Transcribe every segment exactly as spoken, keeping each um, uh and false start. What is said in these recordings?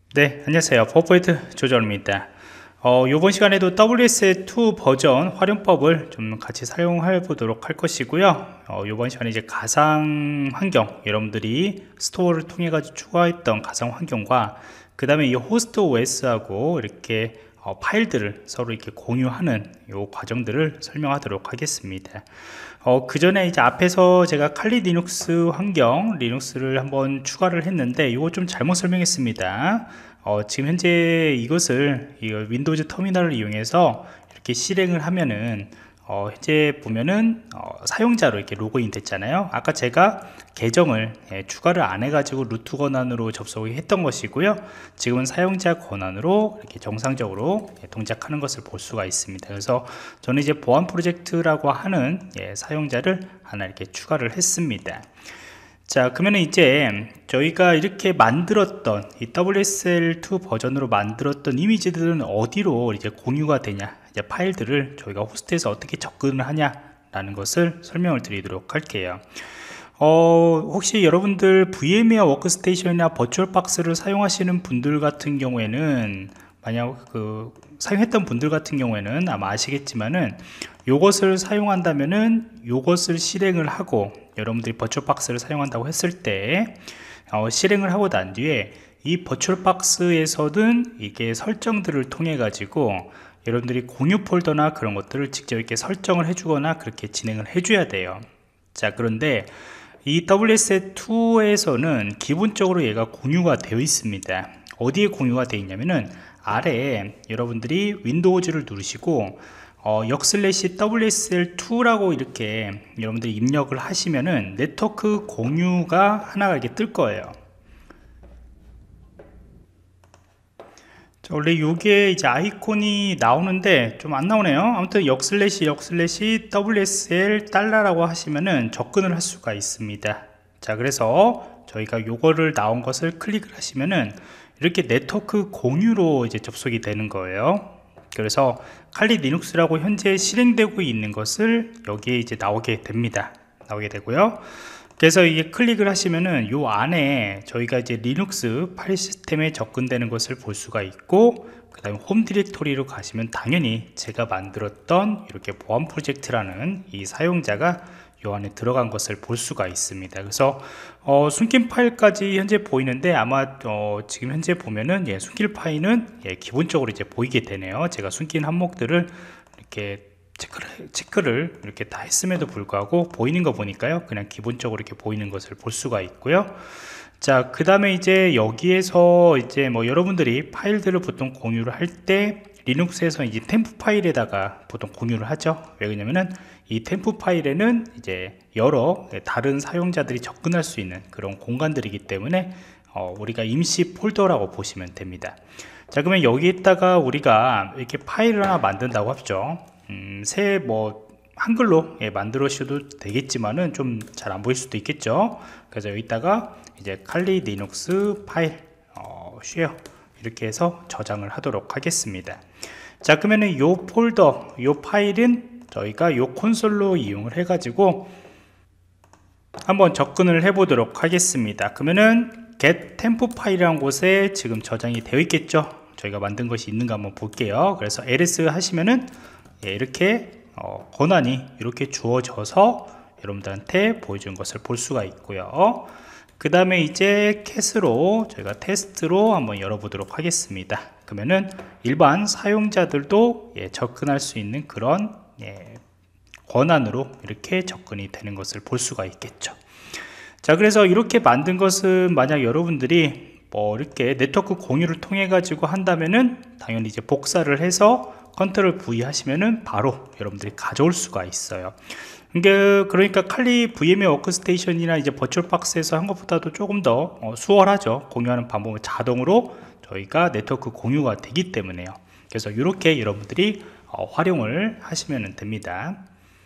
네, 안녕하세요. 퍼포인트 조정입니다. 어, 이번 시간에도 더블유에스엘 투 버전 활용법을 좀 같이 사용해 보도록 할 것이고요. 어, 이번 시간에 이제 가상 환경, 여러분들이 스토어를 통해 가지고 추가했던 가상 환경과 그 다음에 이 호스트 오에스하고 이렇게 어, 파일들을 서로 이렇게 공유하는 이 과정들을 설명하도록 하겠습니다. 어, 그 전에 이제 앞에서 제가 칼리 리눅스 환경 리눅스를 한번 추가를 했는데 이거 좀 잘못 설명했습니다. 어, 지금 현재 이것을 이 윈도우즈 터미널을 이용해서 이렇게 실행을 하면은 어, 현재 보면은 어, 사용자로 이렇게 로그인 됐잖아요. 아까 제가 계정을 예, 추가를 안 해가지고 루트 권한으로 접속을 했던 것이고요. 지금은 사용자 권한으로 이렇게 정상적으로 예, 동작하는 것을 볼 수가 있습니다. 그래서 저는 이제 보안 프로젝트라고 하는 예, 사용자를 하나 이렇게 추가를 했습니다. 자, 그러면 이제 저희가 이렇게 만들었던 이 더블유에스엘 투 버전으로 만들었던 이미지들은 어디로 이제 공유가 되냐, 이제 파일들을 저희가 호스트에서 어떻게 접근을 하냐라는 것을 설명을 드리도록 할게요. 어, 혹시 여러분들 브이엠웨어 워크스테이션이나 버추얼박스를 사용하시는 분들 같은 경우에는 만약 그 사용했던 분들 같은 경우에는 아마 아시겠지만은 요것을 사용한다면은 요것을 실행을 하고 여러분들이 버추얼박스를 사용한다고 했을 때 어, 실행을 하고 난 뒤에 이 버추얼박스에서는 이게 설정들을 통해 가지고 여러분들이 공유 폴더나 그런 것들을 직접 이렇게 설정을 해주거나 그렇게 진행을 해줘야 돼요. 자, 그런데 이 더블유에스엘 투에서는 기본적으로 얘가 공유가 되어 있습니다. 어디에 공유가 되어 있냐면은 아래에 여러분들이 윈도우즈를 누르시고 어, 역슬래시 더블유에스엘 투라고 이렇게 여러분들이 입력을 하시면은 네트워크 공유가 하나가 이렇게 뜰 거예요. 자, 원래 요게 이제 아이콘이 나오는데 좀 안 나오네요. 아무튼 역슬래시 역슬래시 더블유에스엘 달러라고 하시면은 접근을 할 수가 있습니다. 자, 그래서 저희가 요거를 나온 것을 클릭을 하시면은 이렇게 네트워크 공유로 이제 접속이 되는 거예요. 그래서 칼리 리눅스라고 현재 실행되고 있는 것을 여기에 이제 나오게 됩니다. 나오게 되고요. 그래서 이게 클릭을 하시면은 요 안에 저희가 이제 리눅스 파일 시스템에 접근되는 것을 볼 수가 있고, 그 다음에 홈 디렉토리로 가시면 당연히 제가 만들었던 이렇게 보안 프로젝트라는 이 사용자가 요 안에 들어간 것을 볼 수가 있습니다. 그래서 어, 숨긴 파일까지 현재 보이는데 아마 어, 지금 현재 보면은 예, 숨길 파일은 예, 기본적으로 이제 보이게 되네요. 제가 숨긴 항목들을 이렇게 체크를, 체크를 이렇게 다 했음에도 불구하고 보이는 거 보니까요, 그냥 기본적으로 이렇게 보이는 것을 볼 수가 있고요. 자, 그 다음에 이제 여기에서 이제 뭐 여러분들이 파일들을 보통 공유를 할 때 리눅스에서 이제 템프 파일에다가 보통 공유를 하죠. 왜 그러냐면은 이 템프 파일에는 이제 여러 다른 사용자들이 접근할 수 있는 그런 공간들이기 때문에 어, 우리가 임시 폴더라고 보시면 됩니다. 자, 그러면 여기에다가 우리가 이렇게 파일을 하나 만든다고 하죠. 음, 새 뭐 한글로 예, 만들어셔도 되겠지만은 좀 잘 안 보일 수도 있겠죠. 그래서 여기다가 이제 칼리 리눅스 파일 어, 쉐어 이렇게 해서 저장을 하도록 하겠습니다. 자, 그러면은 요 폴더 요 파일은 저희가 요 콘솔로 이용을 해 가지고 한번 접근을 해 보도록 하겠습니다. 그러면은 get temp 파일이라는 곳에 지금 저장이 되어 있겠죠. 저희가 만든 것이 있는가 한번 볼게요. 그래서 ls 하시면은 예, 이렇게 어, 권한이 이렇게 주어져서 여러분들한테 보여준 것을 볼 수가 있고요. 그 다음에 이제 캣으로 저희가 테스트로 한번 열어보도록 하겠습니다. 그러면은 일반 사용자들도 예, 접근할 수 있는 그런 예, 권한으로 이렇게 접근이 되는 것을 볼 수가 있겠죠. 자, 그래서 이렇게 만든 것은 만약 여러분들이 뭐 이렇게 네트워크 공유를 통해 가지고 한다면은 당연히 이제 복사를 해서 컨트롤 V 하시면은 바로 여러분들이 가져올 수가 있어요. 그러니까 칼리 브이엠웨어 워크스테이션이나 이제 버추얼박스에서 한 것보다도 조금 더 수월하죠. 공유하는 방법은 자동으로 저희가 네트워크 공유가 되기 때문에요. 그래서 이렇게 여러분들이 활용을 하시면 됩니다.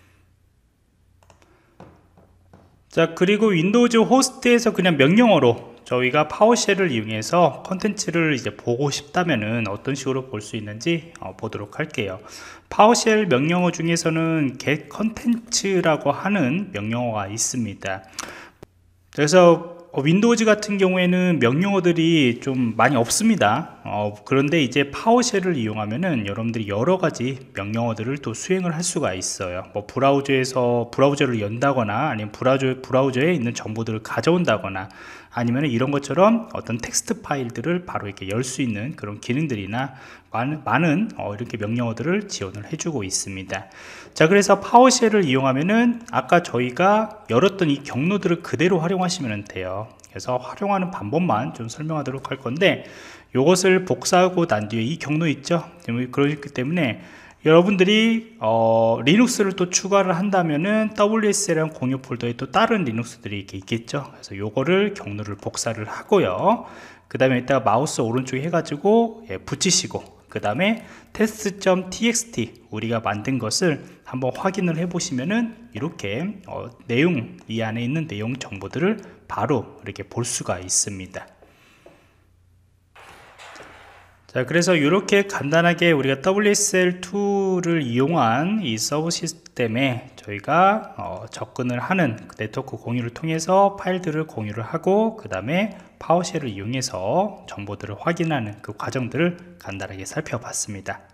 자, 그리고 윈도우즈 호스트에서 그냥 명령어로 저희가 파워쉘을 이용해서 컨텐츠를 이제 보고 싶다면은 어떤 식으로 볼 수 있는지 어, 보도록 할게요. 파워쉘 명령어 중에서는 get content라고 하는 명령어가 있습니다. 그래서 어, 윈도우즈 같은 경우에는 명령어들이 좀 많이 없습니다. 어, 그런데 이제 파워쉘을 이용하면은 여러분들이 여러 가지 명령어들을 또 수행을 할 수가 있어요. 뭐 브라우저에서 브라우저를 연다거나 아니면 브라우저, 브라우저에 있는 정보들을 가져온다거나 아니면 이런 것처럼 어떤 텍스트 파일들을 바로 이렇게 열 수 있는 그런 기능들이나 많은, 많은 어, 이렇게 명령어들을 지원을 해주고 있습니다. 자, 그래서 파워쉘을 이용하면은 아까 저희가 열었던 이 경로들을 그대로 활용하시면 돼요. 그래서 활용하는 방법만 좀 설명하도록 할 건데, 이것을 복사하고 난 뒤에 이 경로 있죠. 그렇기 때문에 여러분들이 어, 리눅스를 또 추가를 한다면은 더블유에스엘이라는 공유 폴더에 또 다른 리눅스들이 이렇게 있겠죠. 그래서 요거를 경로를 복사를 하고요. 그 다음에 이따가 마우스 오른쪽에 해가지고 예, 붙이시고, 그 다음에 test.txt 우리가 만든 것을 한번 확인을 해 보시면은 이렇게 어, 내용, 이 안에 있는 내용 정보들을 바로 이렇게 볼 수가 있습니다. 자, 그래서 이렇게 간단하게 우리가 더블유에스엘 투를 이용한 이 서버 시스템에 저희가 어, 접근을 하는 그 네트워크 공유를 통해서 파일들을 공유를 하고, 그 다음에 파워쉘을 이용해서 정보들을 확인하는 그 과정들을 간단하게 살펴봤습니다.